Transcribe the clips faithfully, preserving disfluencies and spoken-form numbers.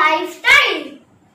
lifetime.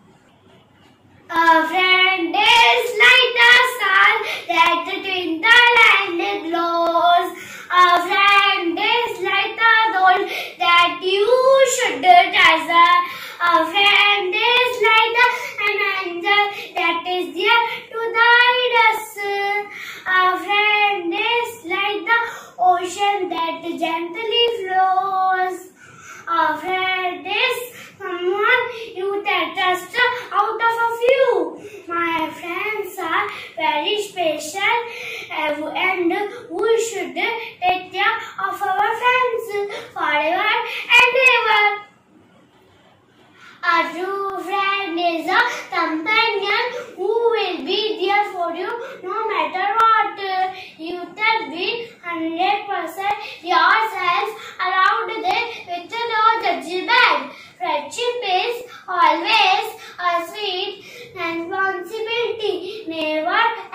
A friend is like the sun that twinkles and glows. A friend is like the gold that you should treasure. A friend is like the, an angel that is there to guide us. A friend is like the ocean that gently flows. A friend is someone you can trust out of a few. My friends are very special and we should take care of our friends forever and ever. A true friend is a companion who will be there for you no matter what. You can be one hundred percent yourself around them with no judgment. Friendship is always a sweet responsibility. Never